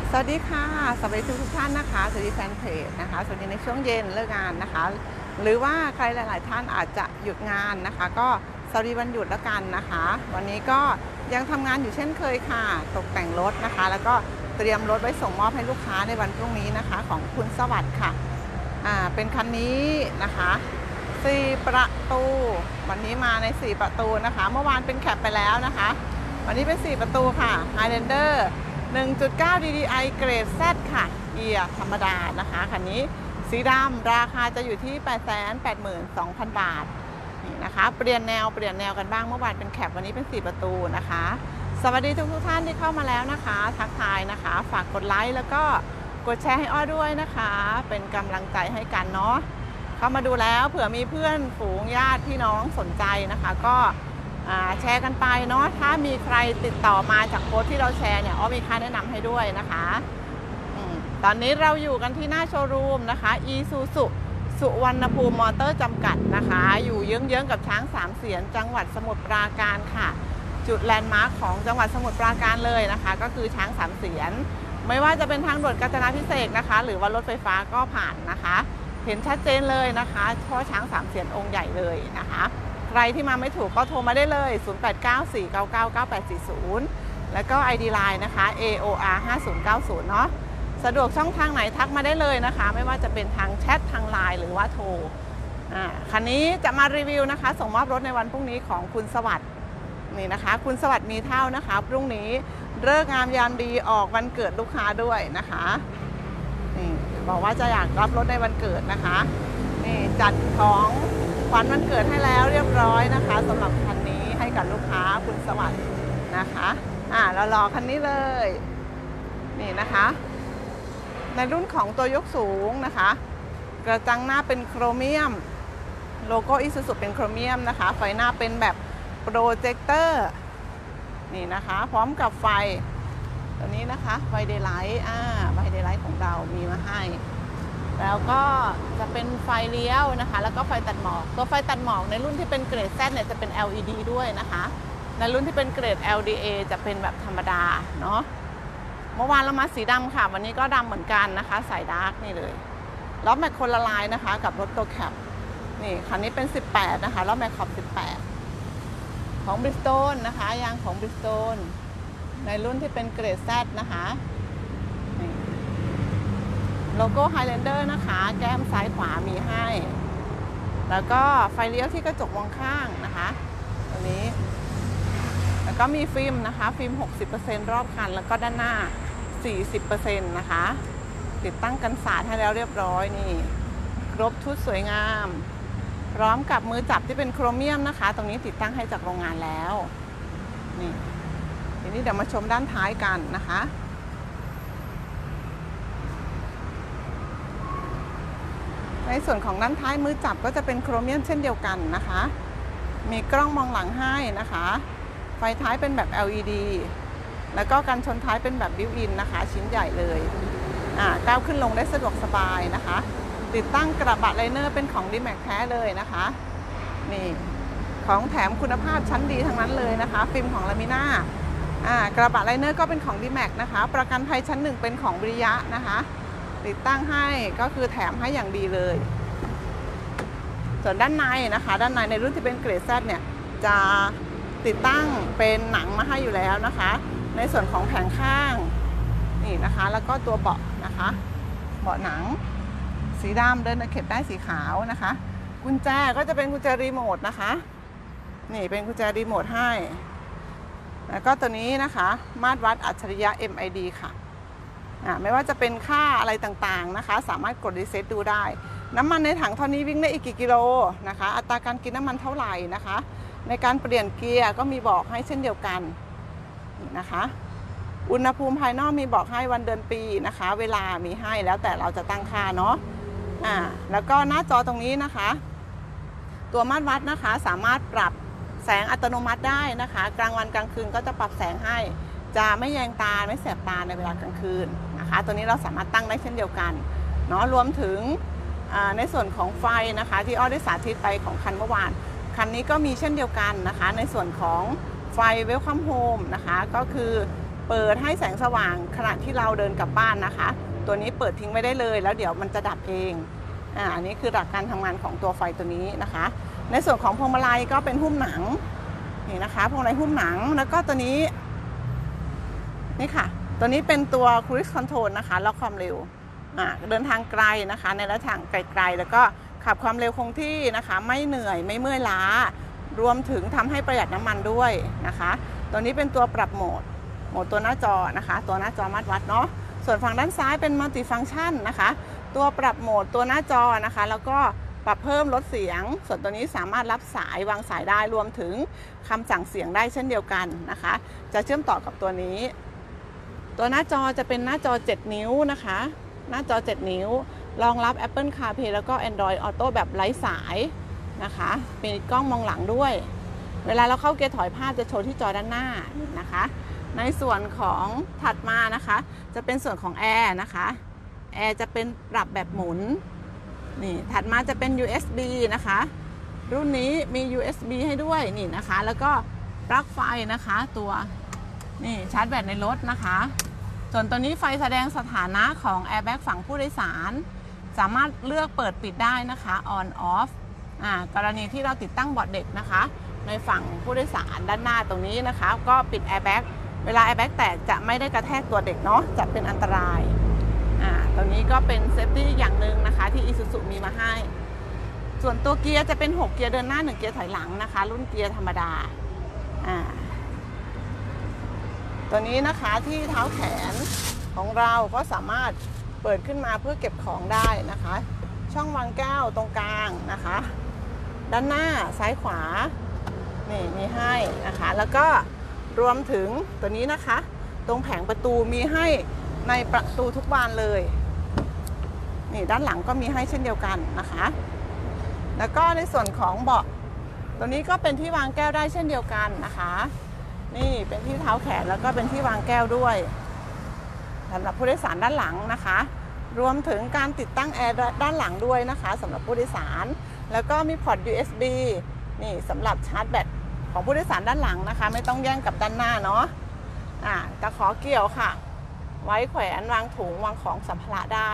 สวัสดีค่ะสวัสดีทุกท่านนะคะสวัสดีแฟนเพจนะคะสวัสดีในช่วงเย็นเลิกงานนะคะหรือว่าใครหลายๆท่านอาจจะหยุดงานนะคะก็สวัสดีวันหยุดแล้วกันนะคะวันนี้ก็ยังทำงานอยู่เช่นเคยค่ะตกแต่งรถนะคะแล้วก็เตรียมรถไว้ส่งมอบให้ลูกค้าในวันพรุ่งนี้นะคะของคุณสวัสดิ์ค่ะเป็นคันนี้นะคะ4ประตูวันนี้มาใน4ประตูนะคะเมื่อวานเป็นแคปไปแล้วนะคะวันนี้เป็น4ประตูค่ะ Highlander 1.9 DDI เกรด Z ค่ะเกียร์ธรรมดานะคะคันนี้สีดำราคาจะอยู่ที่ 882,000 บาทนี่นะคะเปลี่ยนแนวกันบ้างเมื่อวานเป็นแคปวันนี้เป็น4ประตูนะคะสวัสดีทุกท่านที่เข้ามาแล้วนะคะทักทายนะคะฝากกดไลค์แล้วก็กดแชร์ให้อ้อด้วยนะคะเป็นกำลังใจให้กันเนาะเข้ามาดูแล้วเผื่อมีเพื่อนฝูงญาติพี่น้องสนใจนะคะก็แชร์กันไปเนาะถ้ามีใครติดต่อมาจากโพสต์ที่เราแชร์เนี่ยอ้อมีค่าแนะนำให้ด้วยนะคะตอนนี้เราอยู่กันที่หน้าโชว์รูมนะคะIsuzuสุวรรณภูมิมอเตอร์จำกัดนะคะอยู่เยื้องๆกับช้างสามเสียนจังหวัดสมุทรปราการค่ะจุดแลนด์มาร์คของจังหวัดสมุทรปราการเลยนะคะก็คือช้างสามเสียนไม่ว่าจะเป็นทางด่วนกาญจนาภิเษกนะคะหรือว่ารถไฟฟ้าก็ผ่านนะคะเห็นชัดเจนเลยนะคะเพราะช้างสามเสียนองค์ใหญ่เลยนะคะใครที่มาไม่ถูกก็โทรมาได้เลย0894999840แล้วก็ ID Line นะคะ AOR 5090เนาะสะดวกช่องทางไหนทักมาได้เลยนะคะไม่ว่าจะเป็นทางแชททางไลน์หรือว่าโทรคันนี้จะมารีวิวนะคะส่งมอบรถในวันพรุ่งนี้ของคุณสวัสดิ์นี่นะคะคุณสวัสดิ์มีเท่านะคะพรุ่งนี้ฤกษ์งามยามดีออกวันเกิดลูกค้าด้วยนะคะนี่บอกว่าจะอยากรับรถในวันเกิดนะคะนี่จัดของขวัญวันเกิดให้แล้วเรียบร้อยนะคะสำหรับคันนี้ให้กับลูกค้าคุณสวัสดิ์นะคะเรารอคันนี้เลยนี่นะคะในรุ่นของตัวยกสูงนะคะกระจังหน้าเป็นโครเมียมโลโก้Isuzuเป็นโครเมียมนะคะไฟหน้าเป็นแบบโปรเจคเตอร์นี่นะคะพร้อมกับไฟตัวนี้นะคะไฟเดย์ไลท์ไฟเดย์ไลท์ของเรามีมาให้แล้วก็จะเป็นไฟเลี้ยวนะคะแล้วก็ไฟตัดหมอกตัวไฟตัดหมอกในรุ่นที่เป็นเกรด Z เนี่ยจะเป็น LED ด้วยนะคะในรุ่นที่เป็นเกรด LDA จะเป็นแบบธรรมดาเนาะเมื่อวานเรามาสีดำค่ะวันนี้ก็ดำเหมือนกันนะคะใส่ดาร์กนี่เลยล้อแม็กคนละลายนะคะกับรถตัวแคปนี่คันนี้เป็น18นะคะล้อแม็กขอบ18ของ Bridgestone นะคะยางของ Bridgestone ในรุ่นที่เป็นเกรด Z นะคะโลโก้ Highlander นะคะแก้มซ้ายขวามีให้แล้วก็ไฟเลี้ยวที่กระจกมองข้างนะคะตัวนี้แล้วก็มีฟิล์มนะคะฟิล์ม 60% รอบคันแล้วก็ด้านหน้า 40% นะคะติดตั้งกันสาดให้แล้วเรียบร้อยนี่ครบชุดสวยงามพร้อมกับมือจับที่เป็นโครเมียมนะคะตรงนี้ติดตั้งให้จากโรงงานแล้วนี่ทีนี้เดี๋ยวมาชมด้านท้ายกันนะคะในส่วนของด้านท้ายมือจับก็จะเป็นโครเมียมเช่นเดียวกันนะคะมีกล้องมองหลังให้นะคะไฟท้ายเป็นแบบ LED แล้วก็กันชนท้ายเป็นแบบบิวอินนะคะชิ้นใหญ่เลยก้าวขึ้นลงได้สะดวกสบายนะคะติดตั้งกระบะไลเนอร์เป็นของ D-Max แท้เลยนะคะนี่ของแถมคุณภาพชั้นดีทั้งนั้นเลยนะคะฟิล์มของลามิน่ากระบะไลเนอร์ก็เป็นของ D-Max นะคะประกันภัยชั้น1เป็นของวิริยะนะคะติดตั้งให้ก็คือแถมให้อย่างดีเลยส่วนด้านในนะคะด้านในรุ่นที่เป็นเกรด Z เนี่ยจะติดตั้งเป็นหนังมาให้อยู่แล้วนะคะในส่วนของแผงข้างนี่นะคะแล้วก็ตัวเบาะนะคะเบาะหนังสีดำเดินตะเข็บได้สีขาวนะคะกุญแจก็จะเป็นกุญแจรีโมทนะคะนี่เป็นกุญแจรีโมทให้แล้วก็ตัวนี้นะคะมาตรวัดอัจฉริยะ MID ค่ะไม่ว่าจะเป็นค่าอะไรต่างๆนะคะสามารถกดรีเซ็ตดูได้น้ำมันในถังเท่านี้วิ่งได้อีกกี่กิโลนะคะอัตราการกินน้ำมันเท่าไหร่นะคะในการเปลี่ยนเกียร์ก็มีบอกให้เช่นเดียวกันนะคะอุณหภูมิภายนอกมีบอกให้วันเดือนปีนะคะเวลามีให้แล้วแต่เราจะตั้งค่าเนาะแล้วก็หน้าจอตรงนี้นะคะตัวมาตรวัดนะคะสามารถปรับแสงอัตโนมัติได้นะคะกลางวันกลางคืนก็จะปรับแสงให้จะไม่แยงตาไม่แสบตาในเวลากลางคืนนะคะตัวนี้เราสามารถตั้งได้เช่นเดียวกันเนาะรวมถึงในส่วนของไฟนะคะที่อ้อได้สาธิตไปของคันเมื่อวานคันนี้ก็มีเช่นเดียวกันนะคะในส่วนของไฟเวลคัมโฮมนะคะก็คือเปิดให้แสงสว่างขณะที่เราเดินกลับบ้านนะคะ ตัวนี้เปิดทิ้งไม่ได้เลยแล้วเดี๋ยวมันจะดับเองอันนี้คือหลักการทำงานของตัวไฟตัวนี้นะคะในส่วนของพวงมาลัยก็เป็นหุ้มหนังนี่นะคะพวงมาลัยหุ้มหนังแล้วก็ตัวนี้นี่ค่ะตัวนี้เป็นตัว Cruise Control นะคะล็อกความเร็วเดินทางไกลนะคะในระยะทางไกลๆแล้วก็ขับความเร็วคงที่นะคะไม่เหนื่อยไม่เมื่อยล้ารวมถึงทำให้ประหยัดน้ำมันด้วยนะคะตัวนี้เป็นตัวปรับโหมดตัวหน้าจอนะคะตัวหน้าจอมัดวัดเนาะส่วนฝั่งด้านซ้ายเป็นมัลติฟังก์ชันนะคะตัวปรับโหมดตัวหน้าจอนะคะแล้วก็ปรับเพิ่มลดเสียงส่วนตัวนี้สามารถรับสายวางสายได้รวมถึงคำสั่งเสียงได้เช่นเดียวกันนะคะจะเชื่อมต่อกับตัวนี้ตัวหน้าจอจะเป็นหน้าจอ7นิ้วนะคะหน้าจอ7นิ้วรองรับ Apple CarPlay แล้วก็ Android Auto แบบไร้สายนะคะมีกล้องมองหลังด้วยเวลาเราเข้าเกียร์ถอยภาพจะโชว์ที่จอด้านหน้านะคะในส่วนของถัดมานะคะจะเป็นส่วนของแอร์นะคะแอร์จะเป็นปรับแบบหมุนนี่ถัดมาจะเป็น USB นะคะรุ่นนี้มี USB ให้ด้วยนี่นะคะแล้วก็ปลั๊กไฟนะคะตัวนี่ชาร์จแบตในรถนะคะส่วนตัวนี้ไฟแสดงสถานะของ Airbag ฝั่งผู้โดยสารสามารถเลือกเปิดปิดได้นะคะ on off กรณีที่เราติดตั้งเบาะเด็กนะคะในฝั่งผู้โดยสารด้านหน้าตรงนี้นะคะก็ปิด Airbag เวลา Airbag แตกจะไม่ได้กระแทกตัวเด็กเนาะจะเป็นอันตรายตรงนี้ก็เป็นเซฟตี้อย่างหนึ่งนะคะที่ Isuzu มีมาให้ส่วนตัวเกียร์จะเป็น6เกียร์เดินหน้า1เกียร์ถอยหลังนะคะรุ่นเกียร์ธรรมดาตัวนี้นะคะที่เท้าแขนของเราก็สามารถเปิดขึ้นมาเพื่อเก็บของได้นะคะช่องวางแก้วตรงกลางนะคะด้านหน้าซ้ายขวานี่มีให้นะคะแล้วก็รวมถึงตัวนี้นะคะตรงแผงประตูมีให้ในประตูทุกบานเลยนี่ด้านหลังก็มีให้เช่นเดียวกันนะคะแล้วก็ในส่วนของเบาะตัวนี้ก็เป็นที่วางแก้วได้เช่นเดียวกันนะคะนี่เป็นที่เท้าแขนแล้วก็เป็นที่วางแก้วด้วยสำหรับผู้โดยสารด้านหลังนะคะรวมถึงการติดตั้งแอร์ด้านหลังด้วยนะคะสำหรับผู้โดยสารแล้วก็มีพอร์ต USB นี่สำหรับชาร์จแบตของผู้โดยสารด้านหลังนะคะไม่ต้องแย่งกับด้านหน้าเนาะตะขอเกี่ยวค่ะไว้แขวนวางถุงวางของสัมภาระได้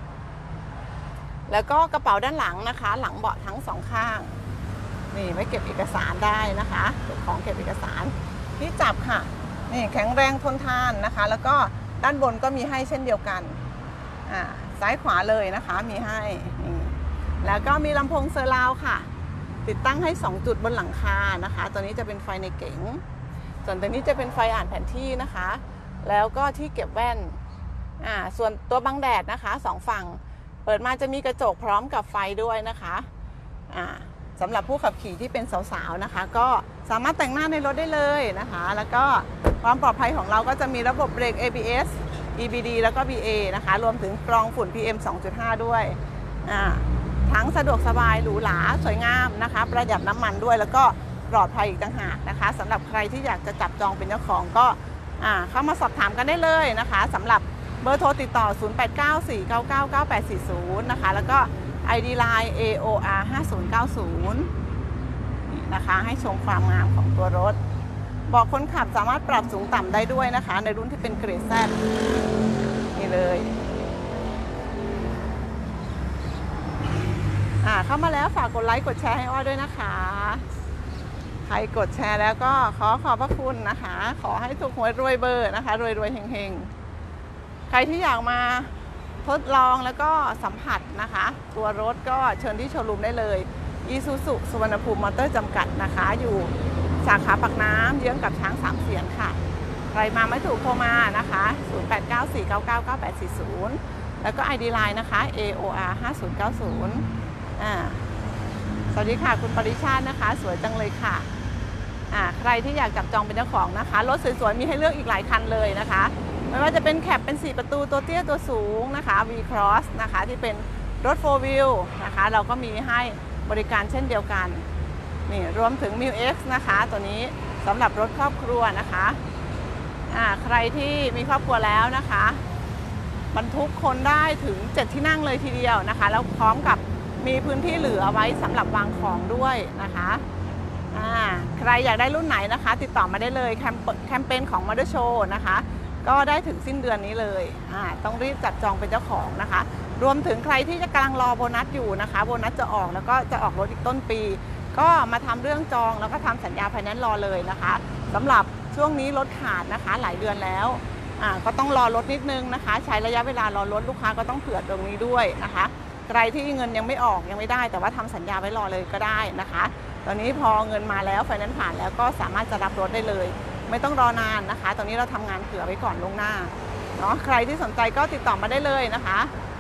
แล้วก็กระเป๋าด้านหลังนะคะหลังเบาะทั้ง2ข้างนี่ไว้เก็บเอกสารได้นะคะเก็บของเก็บเอกสารที่จับค่ะนี่แข็งแรงทนทานนะคะแล้วก็ด้านบนก็มีให้เช่นเดียวกันซ้ายขวาเลยนะคะมีให้แล้วก็มีลำโพงเซอร์ราวด์ค่ะติดตั้งให้2จุดบนหลังคานะคะตัวนี้จะเป็นไฟในเก๋งส่วนตัวนี้จะเป็นไฟอ่านแผนที่นะคะแล้วก็ที่เก็บแว่นส่วนตัวบังแดดนะคะ2ฝั่งเปิดมาจะมีกระจกพร้อมกับไฟด้วยนะคะสำหรับผู้ขับขี่ที่เป็นสาวๆนะคะก็สามารถแต่งหน้าในรถได้เลยนะคะแล้วก็ความปลอดภัยของเราก็จะมีระบบเบรก ABS EBD แล้วก็ BA นะคะรวมถึงกรองฝุ่น PM 2.5 ด้วยทั้งสะดวกสบายหรูหราสวยงามนะคะประหยัดน้ำมันด้วยแล้วก็ปลอดภัยอีกต่างหากนะคะสำหรับใครที่อยากจะจับจองเป็นเจ้าของก็เข้ามาสอบถามกันได้เลยนะคะสำหรับเบอร์โทรติดต่อ 0894999840 นะคะแล้วก็ ID Line AOR 5090นี่นะคะให้ชมความงามของตัวรถเบาะคนขับสามารถปรับสูงต่ำได้ด้วยนะคะในรุ่นที่เป็นเกรด Z นี่เลยเข้ามาแล้วฝากกดไลค์กดแชร์ให้อ้อด้วยนะคะใครกดแชร์แล้วก็ขอบพระคุณนะคะขอให้ถูกหวยรวยเบอร์นะคะรวยเฮงๆใครที่อยากมาทดลองแล้วก็สัมผัสนะคะตัวรถก็เชิญที่โชว์รูมได้เลย Isuzu สุวรรณภูมิมอเตอร์จำกัดนะคะอยู่สาขาปากน้ำเยื้องกับช้าง3เสียนค่ะใครมาไม่ถูกโทรมานะคะ 0894999840 แล้วก็ ID Line นะคะ AOR 5090สวัสดีค่ะคุณปริชาตินะคะสวยจังเลยค่ะใครที่อยากจับจองเป็นเจ้าของนะคะรถสวยๆมีให้เลือกอีกหลายคันเลยนะคะไม่ว่าจะเป็นแคปเป็น4ประตูตัวเตี้ยตัวสูงนะคะ V Cross นะคะที่เป็นรถ 4 Wheel นะคะเราก็มีให้บริการเช่นเดียวกันนี่รวมถึง Mil X นะคะตัวนี้สำหรับรถครอบครัวนะคะใครที่มีครอบครัวแล้วนะคะบรรทุกคนได้ถึง7ที่นั่งเลยทีเดียวนะคะแล้วพร้อมกับมีพื้นที่เหลือไว้สำหรับวางของด้วยนะคะใครอยากได้รุ่นไหนนะคะติดต่อมาได้เลยแคมเปญของ Motor Show นะคะก็ได้ถึงสิ้นเดือนนี้เลยต้องรีบจัดจองเป็นเจ้าของนะคะรวมถึงใครที่จะกำลังรอโบนัสอยู่นะคะโบนัสจะออกแล้วก็จะออกรถอีกต้นปีก็มาทำเรื่องจองแล้วก็ทำสัญญาไฟแนนซ์รอเลยนะคะสำหรับช่วงนี้รถขาดนะคะหลายเดือนแล้วก็ต้องรอรถนิดนึงนะคะใช้ระยะเวลารอรถลูกค้าก็ต้องเผื่อตรงนี้ด้วยนะคะใครที่เงินยังไม่ออกยังไม่ได้แต่ว่าทำสัญญาไว้รอเลยก็ได้นะคะตอนนี้พอเงินมาแล้วไฟแนนซ์ผ่านแล้วก็สามารถจะรับรถได้เลยไม่ต้องรอนานนะคะตอนนี้เราทำงานเผื่อไว้ก่อนล่วงหน้าเนาะใครที่สนใจก็ติดต่อมาได้เลยนะคะ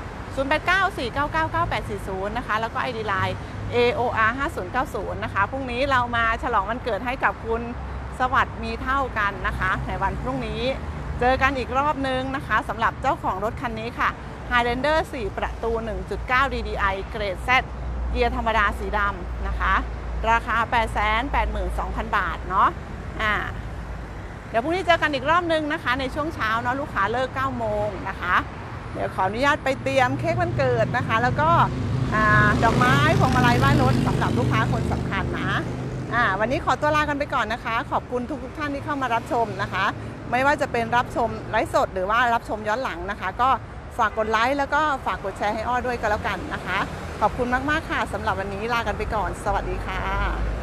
0894999840นะคะแล้วก็ ID Line AOR 5090นะคะพรุ่งนี้เรามาฉลองวันเกิดให้กับคุณสวัสดิ์มีเท่ากันนะคะในวันพรุ่งนี้เจอกันอีกรอบนึงนะคะสำหรับเจ้าของรถคันนี้ค่ะ Highlander 4 ประตู 1.9 DDI เกรด Z เกียร์ธรรมดาสีดำนะคะราคา 882,000 บาทเนาะเดี๋ยวพรุ่งนี้เจอกันอีกรอบนึงนะคะในช่วงเช้าเนาะลูกค้าเลิก 9 โมงนะคะเดี๋ยวขออนุญาตไปเตรียมเค้กวันเกิดนะคะแล้วก็ดอกไม้พวงมาลัยไหว้รถสำหรับลูกค้าคนสำคัญนะวันนี้ขอตัวลากันไปก่อนนะคะขอบคุณทุกท่านที่เข้ามารับชมนะคะไม่ว่าจะเป็นรับชมไลฟ์สดหรือว่ารับชมย้อนหลังนะคะก็ฝากกดไลค์แล้วก็ฝากกดแชร์ให้อ้อด้วยก็แล้วกันนะคะขอบคุณมากๆค่ะสำหรับวันนี้ลากันไปก่อนสวัสดีค่ะ